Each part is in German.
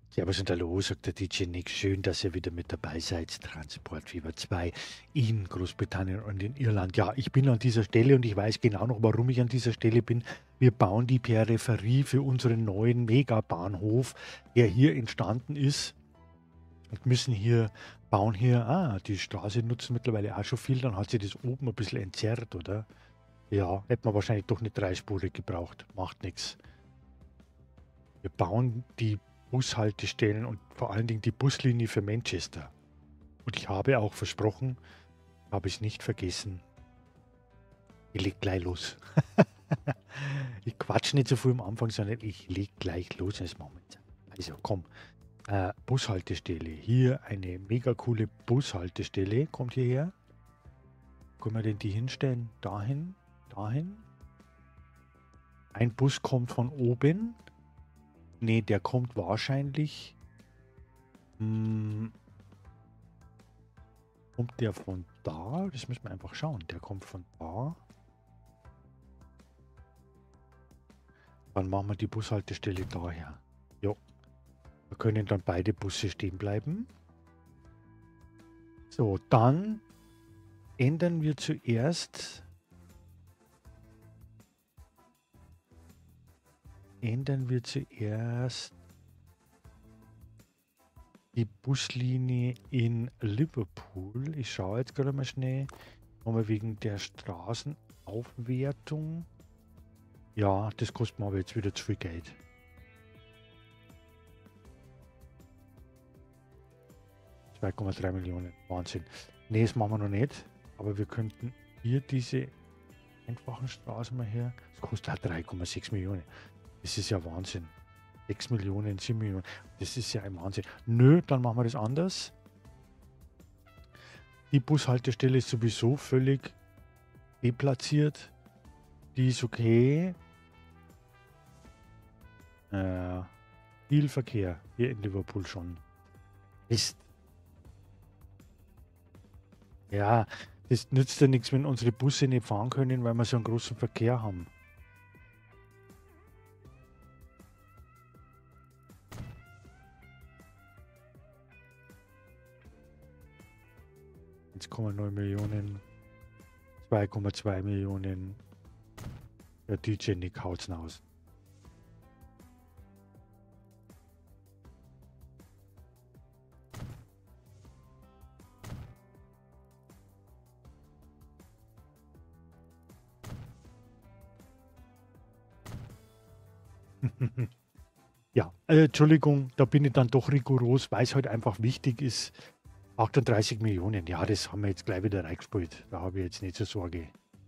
Servus und Hallo, sagt der DJ Nick. Schön, dass ihr wieder mit dabei seid. Transportfieber 2 in Großbritannien und in Irland. Ja, ich bin an dieser Stelle und ich weiß genau noch, warum ich an dieser Stelle bin. Wir bauen die Peripherie für unseren neuen Megabahnhof, der hier entstanden ist. Und bauen hier, die Straße nutzen mittlerweile auch schon viel, dann hat sie das oben ein bisschen entzerrt, oder? Ja, hätte man wahrscheinlich doch eine dreispurig gebraucht. Macht nichts. Wir bauen die Bushaltestellen und vor allen Dingen die Buslinie für Manchester. Und ich habe auch versprochen, habe es nicht vergessen, ich leg gleich los. Ich quatsch nicht so viel am Anfang, sondern ich leg gleich los. Das machen wir jetzt. Also komm, Bushaltestelle. Hier eine mega coole Bushaltestelle. Kommt hierher. Können wir denn die hinstellen? Dahin, dahin. Ein Bus kommt von oben. Ne, der kommt wahrscheinlich. Kommt der von da? Das müssen wir einfach schauen. Der kommt von da. Dann machen wir die Bushaltestelle daher. Jo. Da können dann beide Busse stehen bleiben. So, dann ändern wir zuerst. Die Buslinie in Liverpool. Ich schaue jetzt gerade mal schnell. Nochmal wegen der Straßenaufwertung. Ja, das kostet mir aber jetzt wieder zu viel Geld. $2,3 Millionen. Wahnsinn. Ne, das machen wir noch nicht. Aber wir könnten hier diese einfachen Straßen mal her. Das kostet halt 3,6 Millionen. Das ist ja Wahnsinn. 6 Millionen, 7 Millionen. Das ist ja ein Wahnsinn. Nö, dann machen wir das anders. Die Bushaltestelle ist sowieso völlig deplatziert. Die ist okay. Viel Verkehr hier in Liverpool schon. Ist. Ja, das nützt ja nichts, wenn unsere Busse nicht fahren können, weil wir so einen großen Verkehr haben. $1,9 Millionen, 2,2 Millionen. Der DJ Nick haut's raus. Ja, Entschuldigung, da bin ich dann doch rigoros, weil es halt einfach wichtig ist. 38 Millionen, ja, das haben wir jetzt gleich wieder reingespielt. Da habe ich jetzt nicht so Sorge.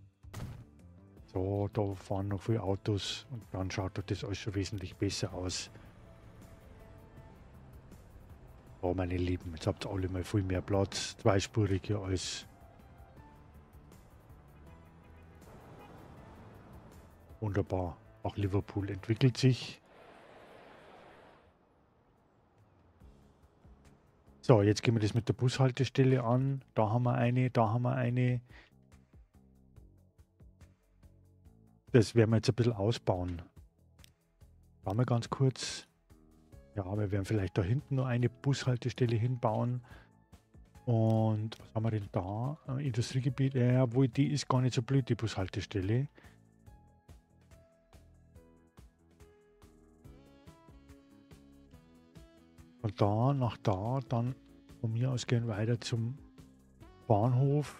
So, da fahren noch viele Autos und dann schaut doch das alles schon wesentlich besser aus. Oh, meine Lieben, jetzt habt ihr alle mal viel mehr Platz. Zweispurig hier alles. Wunderbar. Auch Liverpool entwickelt sich. So, jetzt gehen wir das mit der Bushaltestelle an. Da haben wir eine, da haben wir eine. Das werden wir jetzt ein bisschen ausbauen. Schauen wir ganz kurz. Ja, wir werden vielleicht da hinten noch eine Bushaltestelle hinbauen. Und was haben wir denn da? Industriegebiet. Ja, obwohl die ist gar nicht so blöd, die Bushaltestelle. Von da nach da, dann von mir aus gehen wir weiter zum Bahnhof.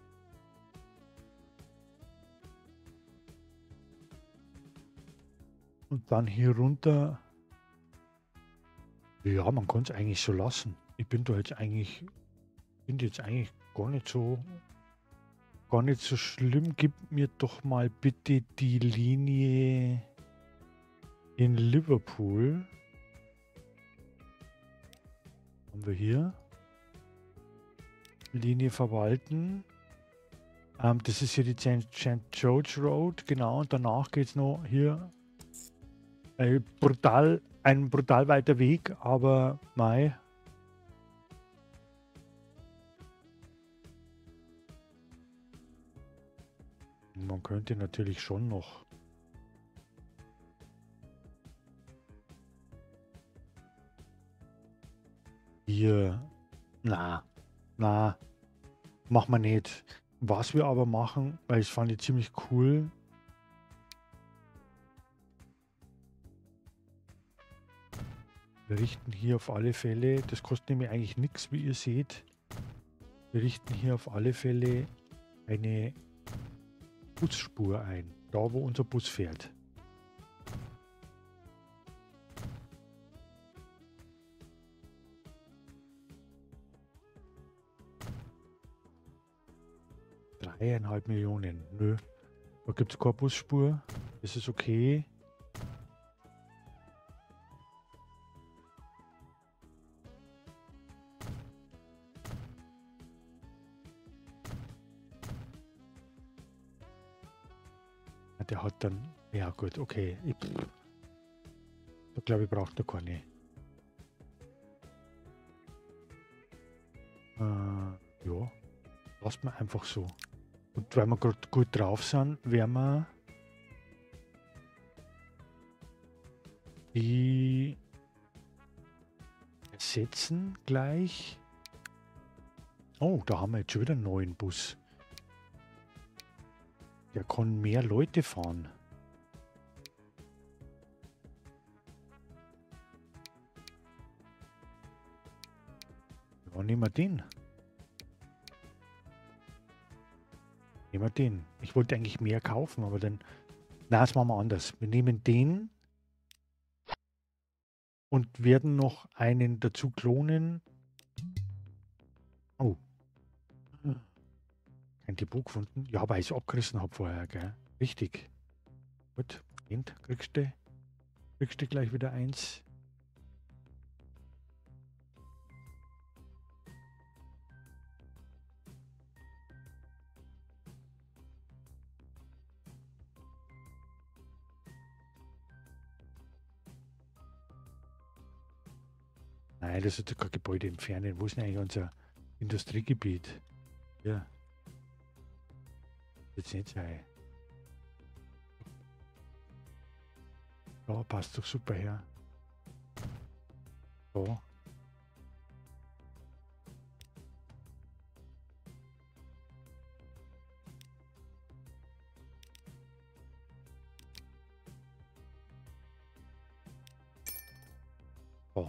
Und dann hier runter. Ja, man kann es eigentlich so lassen. Ich bin da jetzt eigentlich, finde jetzt eigentlich gar nicht so schlimm. Gib mir doch mal bitte die Linie in Liverpool. Haben wir hier. Linie verwalten. Das ist hier die St. George Road, genau. Und danach geht es noch hier ein brutal weiter Weg, aber mei. Man könnte natürlich schon noch. hier. Na, na, machen wir nicht. Was wir aber machen, weil ich fand ich ziemlich cool. Wir richten hier auf alle Fälle, das kostet nämlich eigentlich nichts, wie ihr seht. Wir richten hier auf alle Fälle eine Busspur ein, da wo unser Bus fährt. Dreieinhalb Millionen. Nö, da gibt es keine Busspur. Das ist okay. Der hat dann, ja gut, okay. Da glaube ich, braucht er keine. Ja, lasst man einfach so. Und weil wir gerade gut drauf sind, werden wir die ersetzen gleich. Oh, da haben wir jetzt schon wieder einen neuen Bus. Der kann mehr Leute fahren. Ja, nehmen wir den. Nehmen wir den. Ich wollte eigentlich mehr kaufen, aber dann... Na, das machen wir anders. Wir nehmen den und werden noch einen dazu klonen. Oh. Ein Depot gefunden. Ja, weil ich es abgerissen habe vorher, gell? Richtig. Gut. Moment, kriegst du gleich wieder eins. Nein, das ist kein Gebäude entfernen. Wo ist denn eigentlich unser Industriegebiet? Ja. Jetzt nicht sein. Ja, passt doch super her. So. So.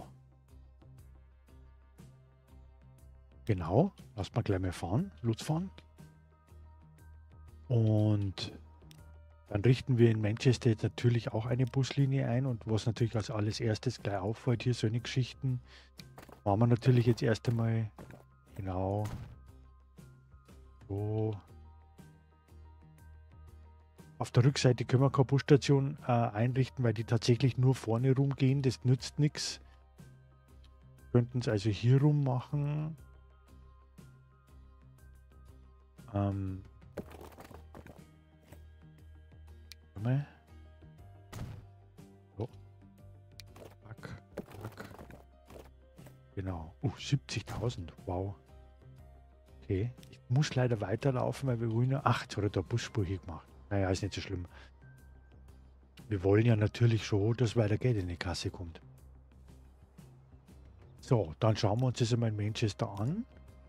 Genau. Lass mal gleich mal fahren. Losfahren. Und dann richten wir in Manchester jetzt natürlich auch eine Buslinie ein. Und was natürlich als allererstes gleich auffällt, hier so eine Geschichten, machen wir natürlich jetzt erst einmal genau so. Auf der Rückseite können wir keine Busstation einrichten, weil die tatsächlich nur vorne rumgehen. Das nützt nichts. Könnten es also hier rum machen. So. Zack, zack. Genau. 70.000. Wow. Okay. Ich muss leider weiterlaufen, weil wir wollen ja... Ach, jetzt hat er da Busspur hier gemacht. Naja, ist nicht so schlimm. Wir wollen ja natürlich schon, dass weiter Geld in die Kasse kommt. So, dann schauen wir uns das einmal in Manchester an.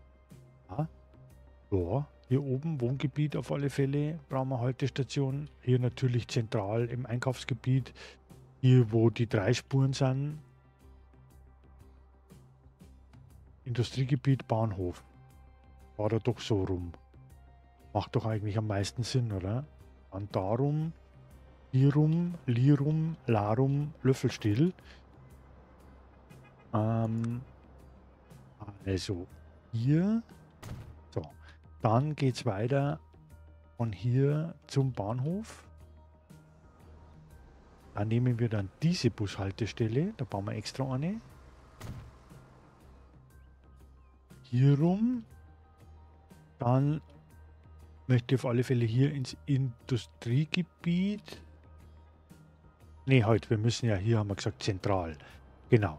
Ja, hier oben Wohngebiet auf alle Fälle, brauchen wir Haltestation. Hier natürlich zentral im Einkaufsgebiet. Hier, wo die 3 Spuren sind. Industriegebiet, Bahnhof. War da doch so rum. Macht doch eigentlich am meisten Sinn, oder? Dann darum, hier rum, Lirum, Larum, Löffelstiel. Also hier. So. Dann geht es weiter von hier zum Bahnhof. Da nehmen wir dann diese Bushaltestelle. Da bauen wir extra eine. Hier rum. Dann möchte ich auf alle Fälle hier ins Industriegebiet. Ne, halt, wir müssen ja hier, haben wir gesagt, zentral. Genau.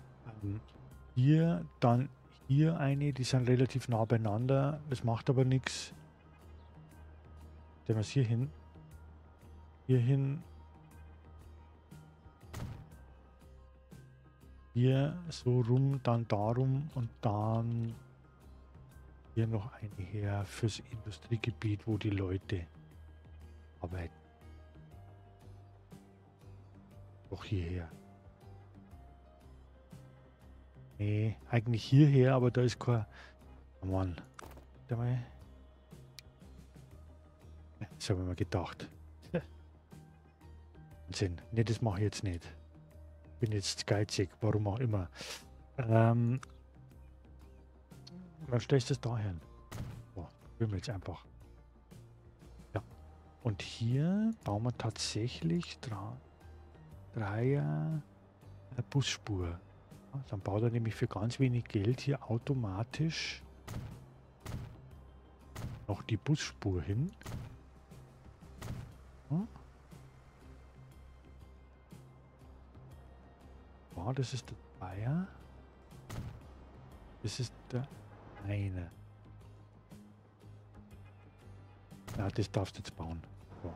Hier, dann hier eine, die sind relativ nah beieinander. Das macht aber nichts. Stellen wir es hier hin. Hier hin. Hier so rum, dann darum und dann hier noch eine her fürs Industriegebiet, wo die Leute arbeiten. Doch hierher. Nee, eigentlich hierher, aber da ist kein... Oh Mann. Dabei. Das habe ich mir gedacht. Wahnsinn. Nee, das mache ich jetzt nicht. Bin jetzt geizig, warum auch immer. Was stellst du das da hin? Oh, wir jetzt einfach. Ja. Und hier bauen wir tatsächlich Dreier Busspur. Ja, dann baut er nämlich für ganz wenig Geld hier automatisch noch die Busspur hin. Ja. Oh, das ist der Dreier. Das ist der eine. Ja, das darfst du jetzt bauen. So.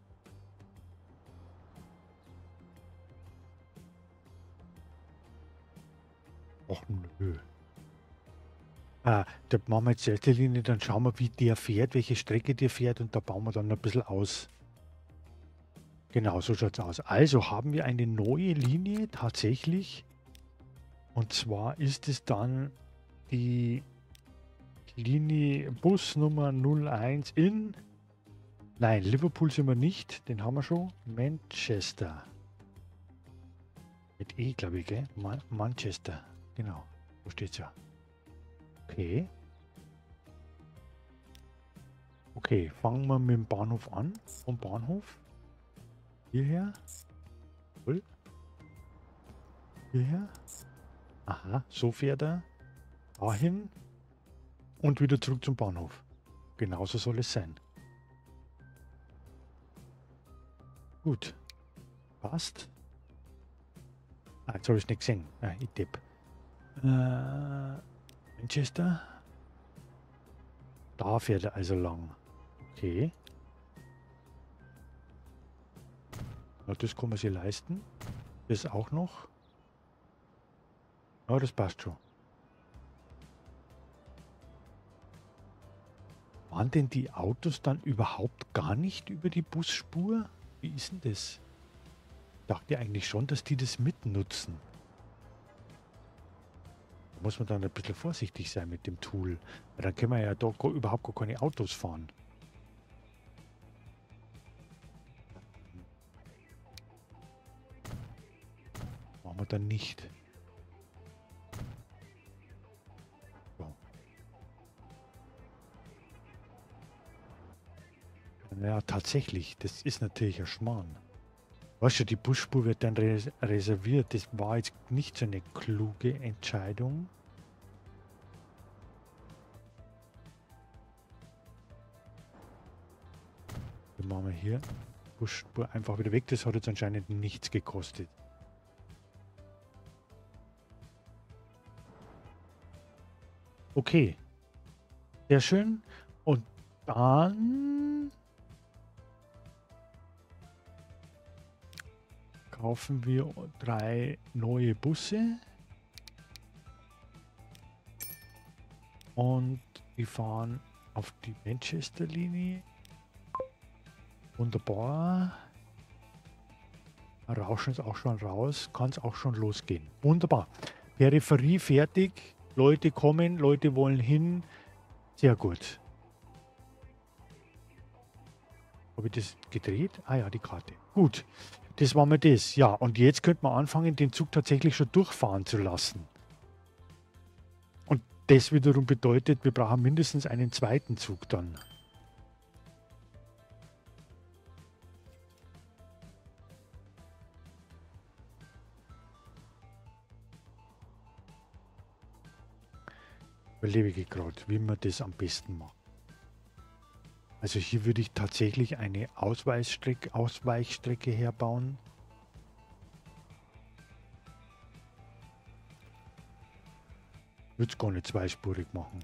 Och nö. Da machen wir jetzt die erste Linie, dann schauen wir, wie der fährt, welche Strecke der fährt und da bauen wir dann ein bisschen aus. Genau, so schaut es aus. Also haben wir eine neue Linie tatsächlich. Und zwar ist es dann die Linie Bus Nummer 01 in... Nein, Liverpool sind wir nicht, den haben wir schon. Manchester. Mit E, glaube ich, gell? Manchester. Genau, wo steht's ja. Okay. Okay, fangen wir mit dem Bahnhof an. Vom Bahnhof. Hierher. Cool. Hierher. Aha, so fährt er. Dahin. Und wieder zurück zum Bahnhof. Genauso soll es sein. Gut. Passt. Ah, jetzt habe ich es nicht gesehen. Ah, ich tippe. Manchester. Da fährt er also lang. Okay. Ja, das kann man sich leisten. Das auch noch. Ja, das passt schon. Waren denn die Autos dann überhaupt gar nicht über die Busspur? Wie ist denn das? Ich dachte eigentlich schon, dass die das mitnutzen. Da muss man dann ein bisschen vorsichtig sein mit dem Tool. Weil dann können wir ja da überhaupt gar keine Autos fahren. Machen wir dann nicht. So. Ja, tatsächlich. Das ist natürlich ein Schmarrn. Weißt du, die Busspur wird dann reserviert. Das war jetzt nicht so eine kluge Entscheidung. Dann machen wir hier Busspur einfach wieder weg. Das hat jetzt anscheinend nichts gekostet. Okay. Sehr schön. Und dann kaufen wir 3 neue Busse. Und die fahren auf die Manchester-Linie. Wunderbar. Rauschen ist auch schon raus. Kann es auch schon losgehen. Wunderbar. Peripherie fertig. Leute kommen, Leute wollen hin. Sehr gut. Habe ich das gedreht? Ah ja, die Karte. Gut. Das war mir das. Ja, und jetzt könnte man anfangen, den Zug tatsächlich schon durchfahren zu lassen. Und das wiederum bedeutet, wir brauchen mindestens einen zweiten Zug dann. Überlebe ich gerade, wie man das am besten macht. Also hier würde ich tatsächlich eine Ausweichstrecke herbauen. Würde es gar nicht zweispurig machen.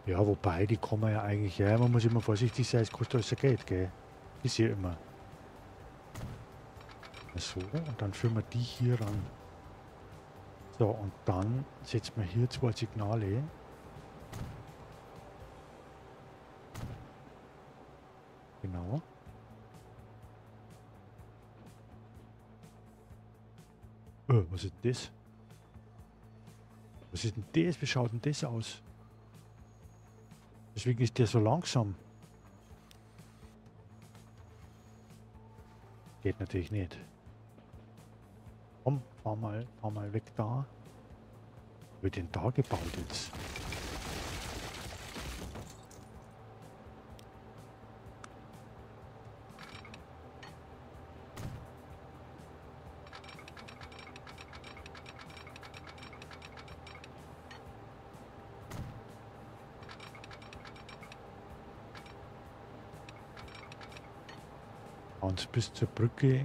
Ja, wobei, die kann man ja eigentlich, ja, man muss immer vorsichtig sein, es kostet alles Geld, gell? Ist ja immer. So, und dann führen wir die hier ran. So, und dann setzen wir hier 2 Signale. Genau. Was ist denn das? Was ist denn das? Wie schaut denn das aus? Deswegen ist der so langsam. Geht natürlich nicht. Komm, fahr mal weg da. Wird denn da gebaut jetzt? Und bis zur Brücke.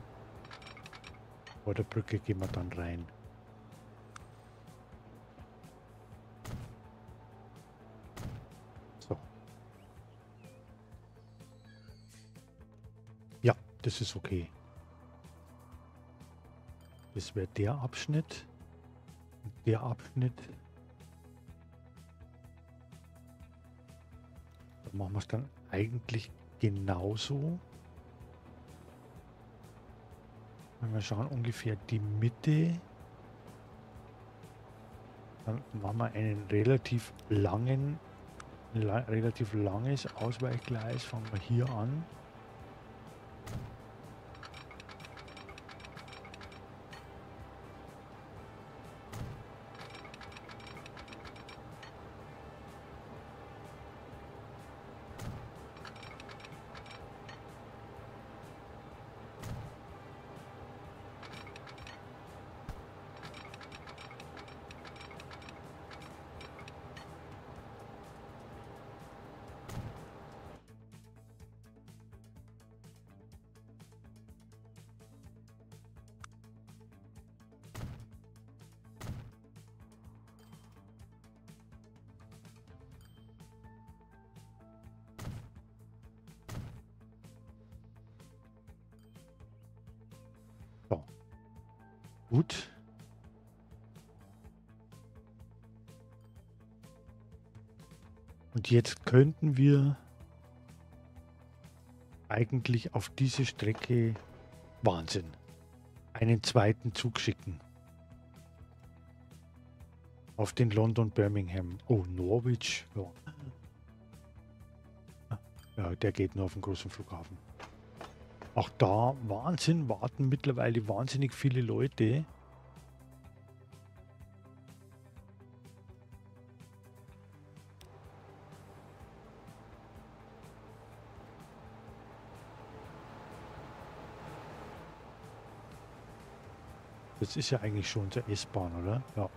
Vor der Brücke gehen wir dann rein. So. Ja, das ist okay. Das wäre der Abschnitt. Und der Abschnitt. Da machen wir es dann eigentlich genauso. Wenn wir schauen, ungefähr die Mitte. Dann machen wir einen relativ langes Ausweichgleis. Fangen wir hier an. So. Gut. Und jetzt könnten wir eigentlich auf diese Strecke, Wahnsinn, einen zweiten Zug schicken. Auf den London-Birmingham. Oh, Norwich. Ja. Ja, der geht nur auf den großen Flughafen. Auch da, Wahnsinn, warten mittlerweile wahnsinnig viele Leute. Das ist ja eigentlich schon unsere S-Bahn, oder? Ja.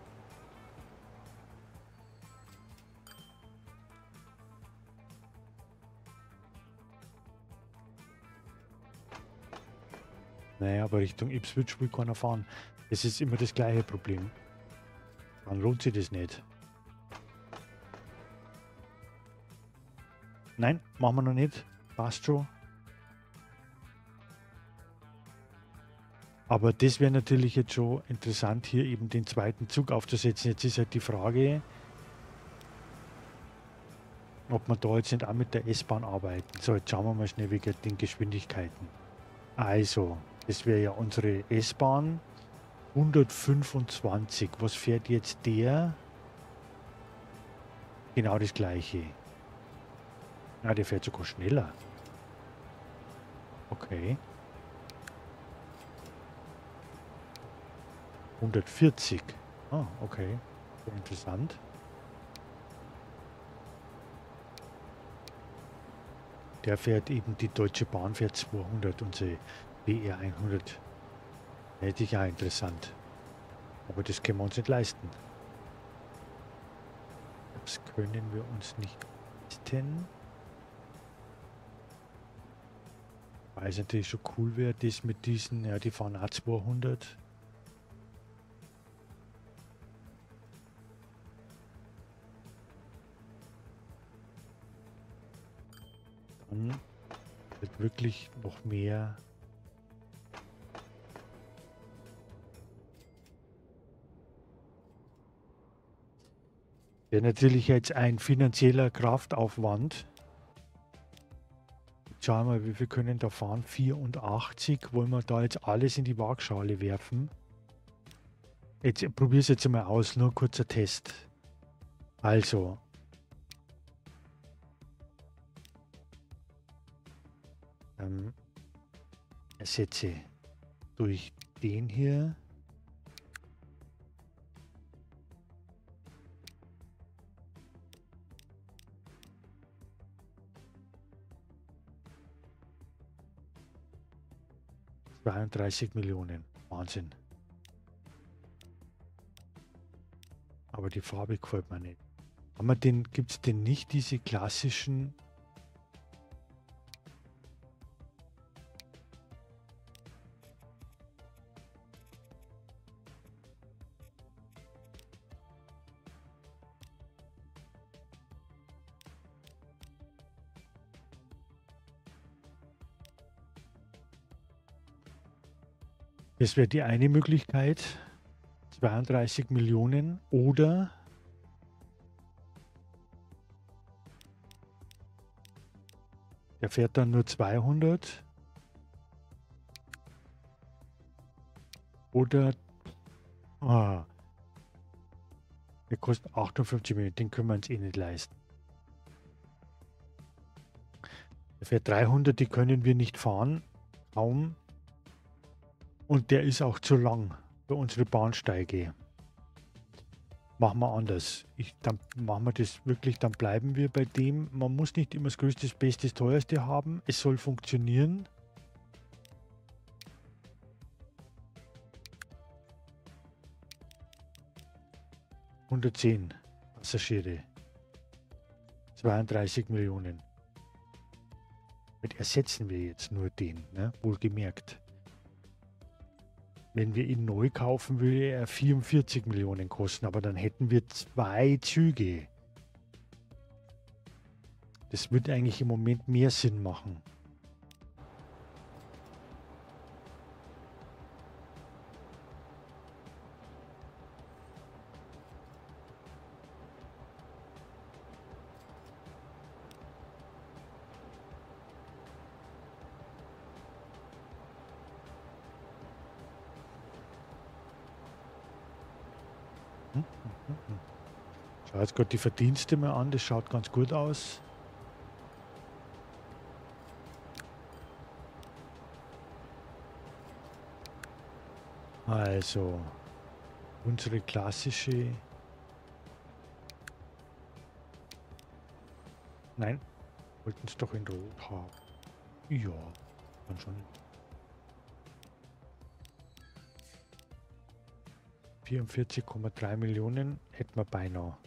Naja, aber Richtung Ipswich will keiner fahren. Das ist immer das gleiche Problem. Dann lohnt sich das nicht. Nein, machen wir noch nicht. Passt schon. Aber das wäre natürlich jetzt schon interessant, hier eben den zweiten Zug aufzusetzen. Jetzt ist halt die Frage, ob man da jetzt nicht auch mit der S-Bahn arbeiten. So, jetzt schauen wir mal schnell wegen den Geschwindigkeiten. Also, das wäre ja unsere S-Bahn. 125. Was fährt jetzt der? Genau das gleiche. Ja, der fährt sogar schneller. Okay. 140. Ah, okay. Sehr interessant. Der fährt eben, die Deutsche Bahn fährt 200, unsere BR 100. Hätte ich ja interessant. Aber das können wir uns nicht leisten. Das können wir uns nicht leisten. Weil es natürlich schon cool wäre, das mit diesen, ja, die fahren auch 200. Dann wird wirklich noch mehr. Wäre natürlich jetzt ein finanzieller Kraftaufwand. Schauen wir mal, wie viel können da fahren? 84. Wollen wir da jetzt alles in die Waagschale werfen? Jetzt probiere es jetzt mal aus, nur ein kurzer Test. Also. Ersetze durch den hier. $32 Millionen. Wahnsinn. Aber die Farbe gefällt mir nicht. Gibt es denn nicht diese klassischen? Das wäre die eine Möglichkeit. 32 Millionen oder der fährt dann nur 200 oder der kostet 58 Millionen, den können wir uns eh nicht leisten. Der fährt 300, die können wir nicht fahren, kaum. Und der ist auch zu lang für unsere Bahnsteige. Machen wir anders. Dann machen wir das wirklich, dann bleiben wir bei dem. Man muss nicht immer das Größte, das Beste, das Teuerste haben. Es soll funktionieren. (110) Passagiere. 32 Millionen. Damit ersetzen wir jetzt nur den, ne? Wohlgemerkt. Wenn wir ihn neu kaufen, würde er 44 Millionen kosten, aber dann hätten wir 2 Züge. Das würde eigentlich im Moment mehr Sinn machen. Schau jetzt gerade die Verdienste mal an, das schaut ganz gut aus. Also, unsere klassische... Nein, wollten es doch in Rot haben. Ja, dann schon. 44,3 Millionen hätten wir beinahe.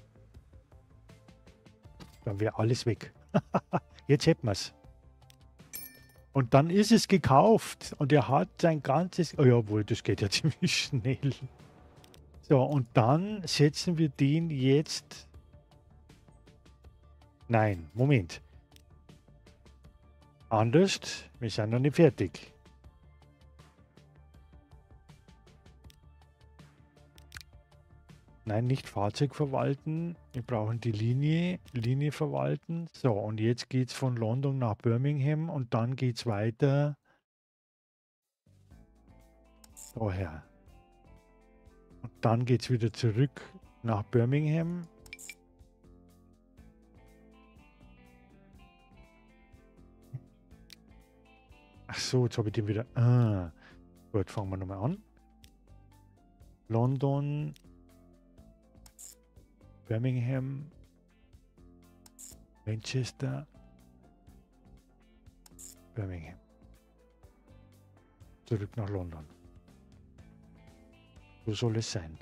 Dann wäre alles weg. Jetzt hätten wir es. Und dann ist es gekauft. Und er hat sein ganzes... Oh ja, wohl, das geht ja ziemlich schnell. So, und dann setzen wir den jetzt... Nein, Moment. Anders, wir sind noch nicht fertig. Nein, nicht Fahrzeug verwalten. Wir brauchen die Linie verwalten. So, und jetzt geht es von London nach Birmingham und dann geht es weiter daher. Und dann geht es wieder zurück nach Birmingham. Ach so, jetzt habe ich den wieder... gut, fangen wir nochmal an. London... Birmingham, Manchester, Birmingham. Zurück nach London. So soll es sein.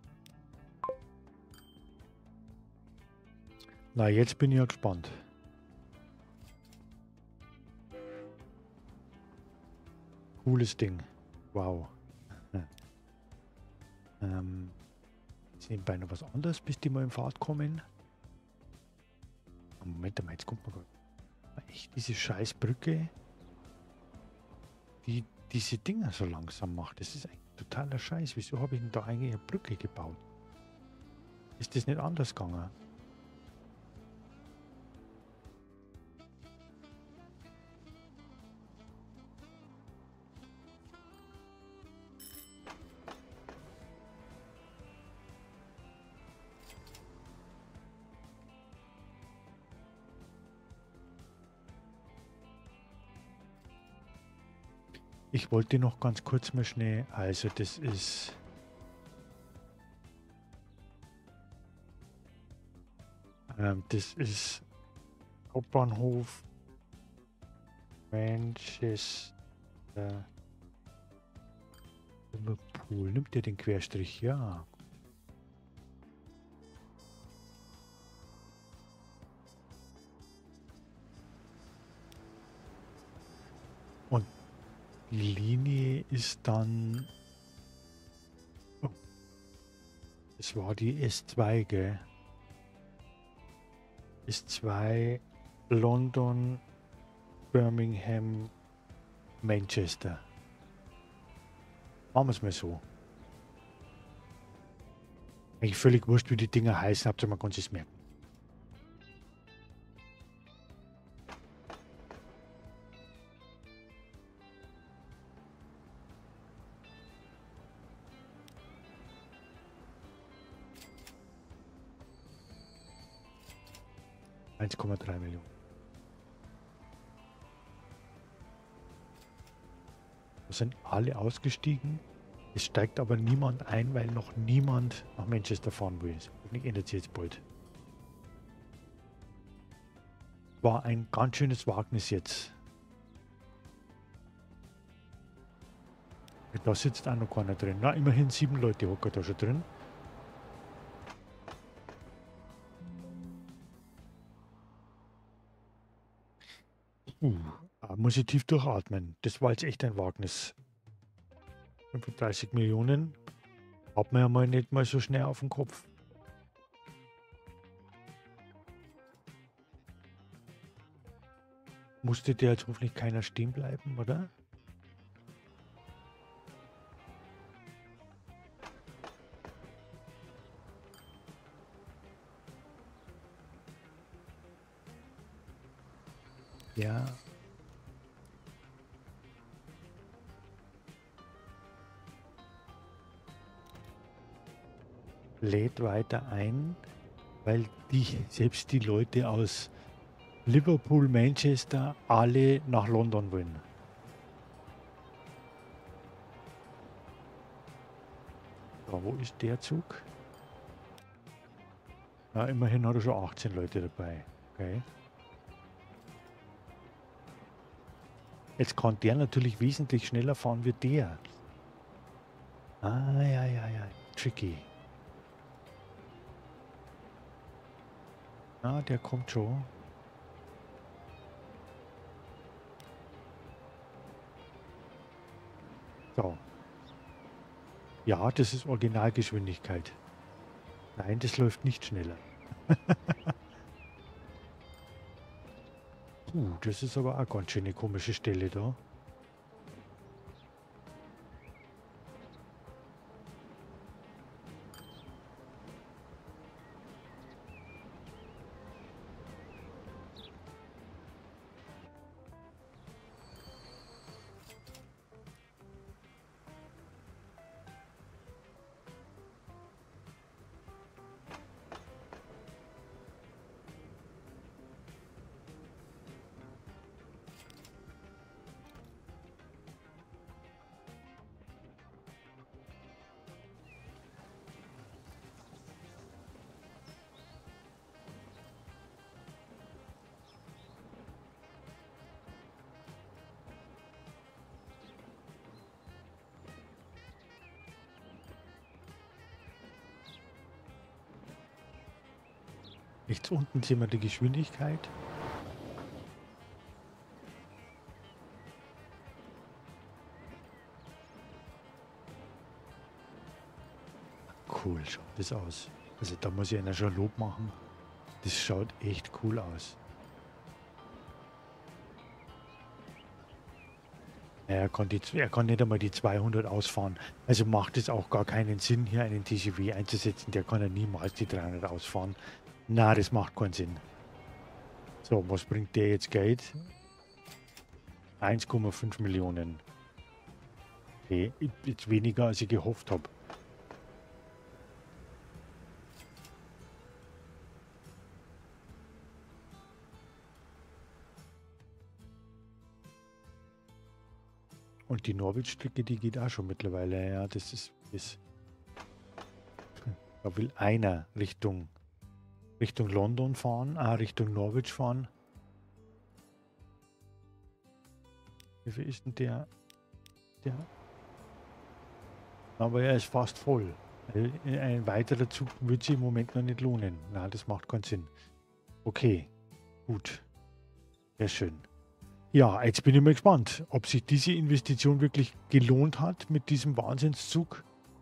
Na, jetzt bin ich ja gespannt. Cooles Ding. Wow. Ja. Jetzt nebenbei noch was anderes, bis die mal in Fahrt kommen. Moment mal, jetzt kommt man gerade. Echt diese scheiß Brücke, die diese Dinger so langsam macht. Das ist eigentlich totaler Scheiß. Wieso habe ich denn da eigentlich eine Brücke gebaut? Ist das nicht anders gegangen? Ich wollte noch ganz kurz mal schnell, also das ist Hauptbahnhof Manchester Liverpool. Nimmt ihr den Querstrich? Ja. Und die Linie ist dann... Oh, das war die S2, gell? S2 London, Birmingham, Manchester. Machen wir es mal so. Eigentlich völlig wurscht, wie die Dinger heißen, habt ihr mal ganz es merken. $1,3 Millionen. Da sind alle ausgestiegen. Es steigt aber niemand ein, weil noch niemand nach Manchester fahren will. Das ändert sich jetzt bald. War ein ganz schönes Wagnis jetzt. Da sitzt auch noch keiner drin. Na, immerhin 7 Leute hocken da schon drin. Muss ich tief durchatmen. Das war jetzt echt ein Wagnis. 35 Millionen hat man ja mal nicht mal so schnell auf den Kopf. Musste der jetzt hoffentlich keiner stehen bleiben, oder? Ja. Lädt weiter ein, weil selbst die Leute aus Liverpool, Manchester alle nach London wollen. So, wo ist der Zug? Na, immerhin hat er schon 18 Leute dabei. Okay. Jetzt kann der natürlich wesentlich schneller fahren wie der. Ah, ja. Tricky. Ah, der kommt schon. So. Ja, das ist Originalgeschwindigkeit. Nein, das läuft nicht schneller. Das ist aber auch ganz schön eine komische Stelle da. Rechts unten sehen wir die Geschwindigkeit. cool schaut das aus. Also da muss ich einer schon Lob machen. Das schaut echt cool aus. Er kann nicht einmal die 200 ausfahren. Also macht es auch gar keinen Sinn, hier einen TGV einzusetzen. Der kann ja niemals die 300 ausfahren. Na, das macht keinen Sinn. So, was bringt der jetzt Geld? 1,5 Millionen. Okay, jetzt weniger, als ich gehofft habe. Und die Norwich-Strecke, die geht auch schon mittlerweile. Ja, das ist... Da will einer Richtung London fahren, Richtung Norwich fahren. Wie viel ist denn der? Aber er ist fast voll. Ein weiterer Zug wird sich im Moment noch nicht lohnen. Na, das macht keinen Sinn. Okay, gut. Sehr schön. Ja, jetzt bin ich mal gespannt, ob sich diese Investition wirklich gelohnt hat mit diesem Wahnsinnszug.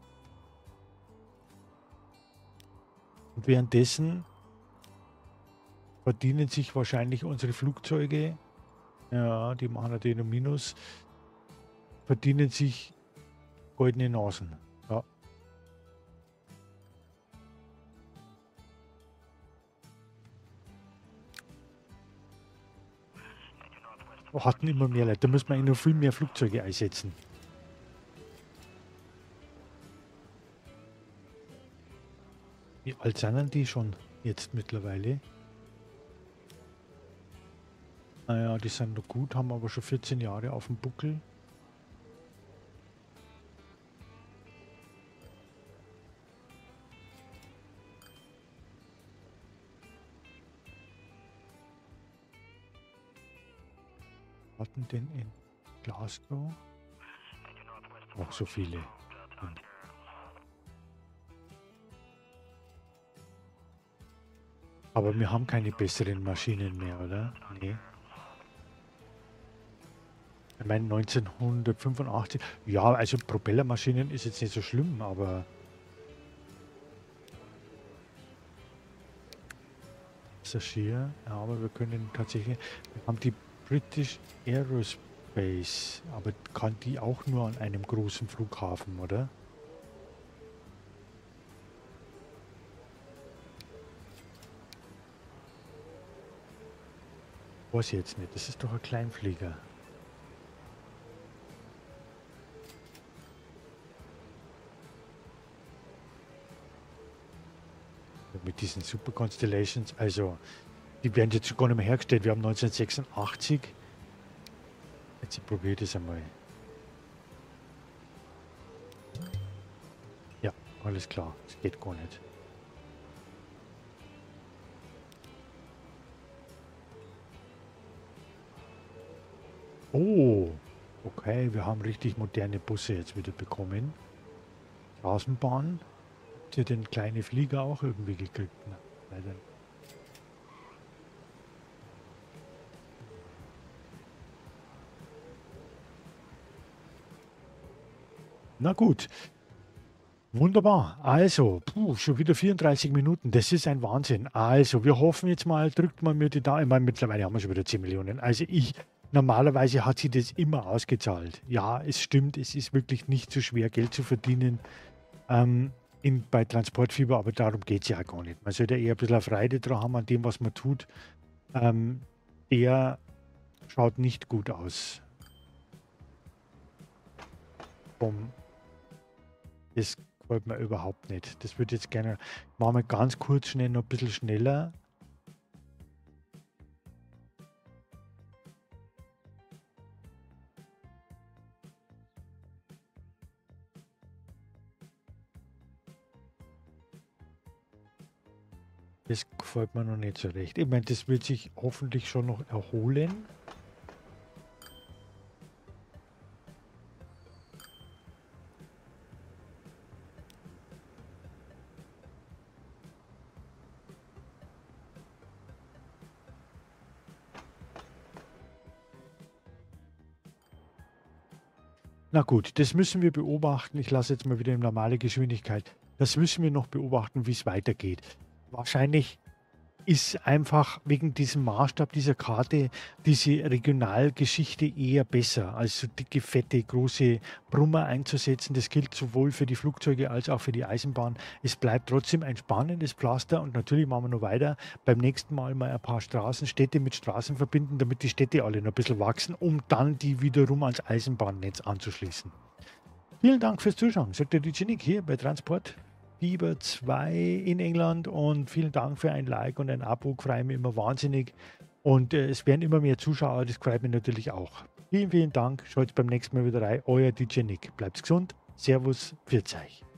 Und währenddessen verdienen sich wahrscheinlich unsere Flugzeuge, ja, die machen natürlich noch Minus, verdienen sich goldene Nasen. Ja. Hatten immer mehr Leute. Da muss man noch viel mehr Flugzeuge einsetzen. Wie alt sind denn die schon jetzt mittlerweile? Naja, die sind noch gut, haben aber schon 14 Jahre auf dem Buckel. Hatten denn in Glasgow? Auch so viele. Hm. Aber wir haben keine besseren Maschinen mehr, oder? Nee. Ich meine 1985. Ja, also Propellermaschinen ist jetzt nicht so schlimm, aber Passagier, ja, aber wir können tatsächlich, wir haben die British Aerospace, aber kann die auch nur an einem großen Flughafen, oder? Weiß ich jetzt nicht, das ist doch ein Kleinflieger. Mit diesen Super Constellations, also die werden jetzt gar nicht mehr hergestellt. Wir haben 1986. Jetzt probiere ich das einmal. Ja, alles klar, das geht gar nicht. Oh, okay, wir haben richtig moderne Busse jetzt wieder bekommen. Straßenbahn. Habt ihr den kleinen Flieger auch irgendwie gekriegt? Na, leider. Na gut. Wunderbar. Also, schon wieder 34 Minuten. Das ist ein Wahnsinn. Also, wir hoffen jetzt mal, drückt mal mir die Daumen. Ich meine, mittlerweile haben wir schon wieder 10 Millionen. Also, normalerweise hat sie das immer ausgezahlt. Ja, es stimmt, es ist wirklich nicht so schwer, Geld zu verdienen bei Transportfieber, aber darum geht es ja auch gar nicht. Man sollte eher ein bisschen Freude dran haben an dem, was man tut. Der schaut nicht gut aus. Das gefällt mir überhaupt nicht. Das würde jetzt gerne... Machen wir ganz kurz schnell noch ein bisschen schneller. Das gefällt mir noch nicht so recht. Ich meine, das wird sich hoffentlich schon noch erholen. Na gut, das müssen wir beobachten. Ich lasse jetzt mal wieder in normale Geschwindigkeit. Das müssen wir noch beobachten, wie es weitergeht. Wahrscheinlich ist einfach wegen diesem Maßstab dieser Karte diese Regionalgeschichte eher besser, als so dicke, fette, große Brummer einzusetzen. Das gilt sowohl für die Flugzeuge als auch für die Eisenbahn. Es bleibt trotzdem ein spannendes Pflaster und natürlich machen wir noch weiter. Beim nächsten Mal mal ein paar Straßenstädte mit Straßen verbinden, damit die Städte alle noch ein bisschen wachsen, um dann die wiederum ans Eisenbahnnetz anzuschließen. Vielen Dank fürs Zuschauen, sagt der DJ Nick hier bei Transport Fieber 2 in England und vielen Dank für ein Like und ein Abo, freue mich immer wahnsinnig und es werden immer mehr Zuschauer, das freut mich natürlich auch. Vielen, vielen Dank, schaut beim nächsten Mal wieder rein, euer DJ Nick. Bleibt gesund, Servus, pfiat euch.